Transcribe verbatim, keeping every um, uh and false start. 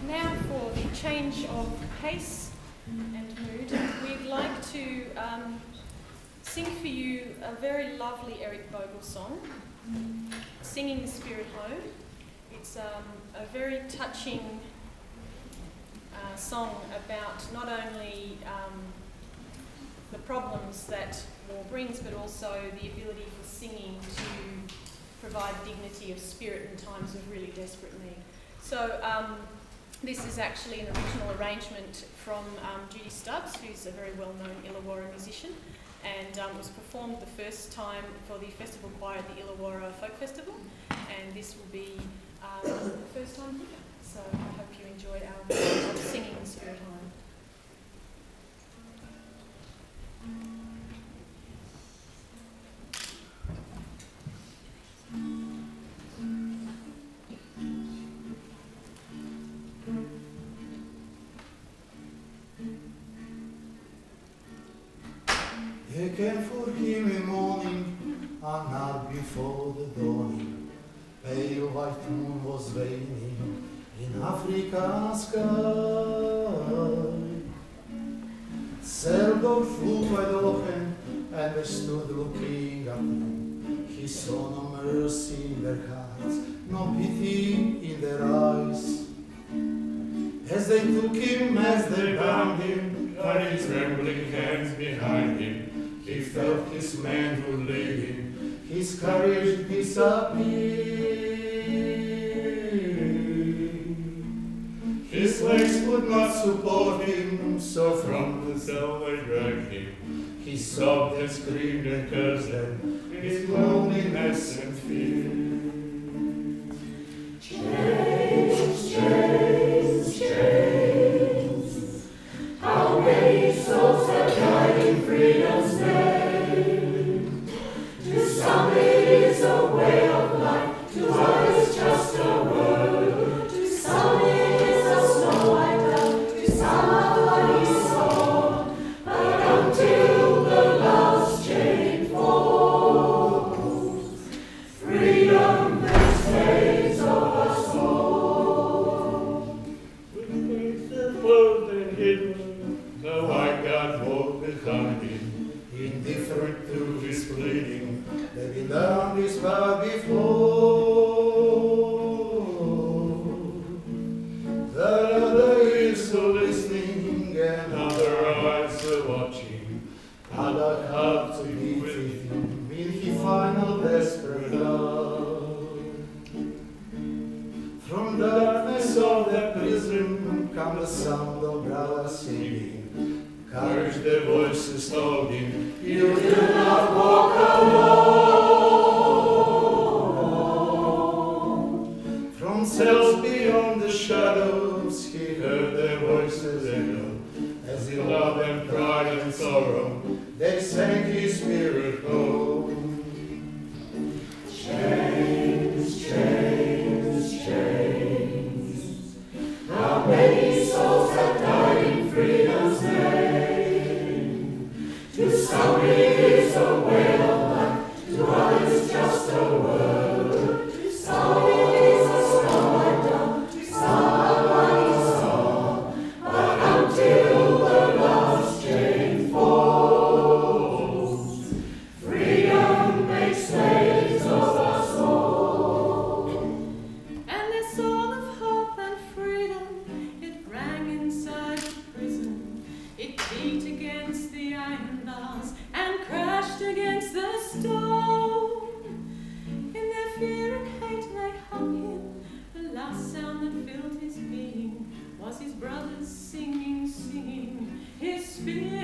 Now for the change of pace and mood, we'd like to um, sing for you a very lovely Eric Bogle song, Singing the Spirit Home. It's um, a very touching uh, song about not only um, the problems that war brings, but also the ability for singing to provide dignity of spirit in times of really desperate need. So um, this is actually an original arrangement from um, Judy Stubbs, who's a very well-known Illawarra musician, and um, was performed the first time for the festival choir at the Illawarra Folk Festival, and this will be um, the first time here. So I hope you enjoy our, our Singing the Spirit Home. They came for him in morning, and night before the dawning. Pale white moon was waning in Africa's sky. Sailboat flew wide open, and they stood looking at him. He saw no mercy in their hearts, no pity in their eyes. As they took him, as they bound him, carried trembling hands behind him, he felt his manhood leaving, his courage disappear. His legs would not support him, so from the cell they dragged him. He sobbed and screamed and cursed them, his loneliness and fear. Chains, chains, chains, how many souls have died in freedom's name? To some it is a way of life, to others just a word. To some it is a snow white dove, to some a bloody sword. But until the last chain falls, freedom makes slaves of us all. With faces closed and hidden, the white God walked behind him, indifferent to his pleading. They've been down this path before. That other ears are listening and other eyes are watching. Other heart to be with him in his final desperate hour. From darkness of that prison Come the sound of brothers singing. courage their voices told him, You do not walk alone. from cells beyond the shadows he heard their voices echo, as in love and pride and sorrow They sang his spirit home. Chains, chains, chains, how many souls have died in freedom's name? To some it is a way of life, to others just a word. To some it is a snow white dove, to some a bloody sword. But until the last chain falls, freedom makes slaves of us all. And this song of hope and freedom, it rang inside the prison. It beat against the iron bars and crashed against the stone. In their fear and hate they hung him. The last sound that filled his being was his brothers singing, singing his spirit.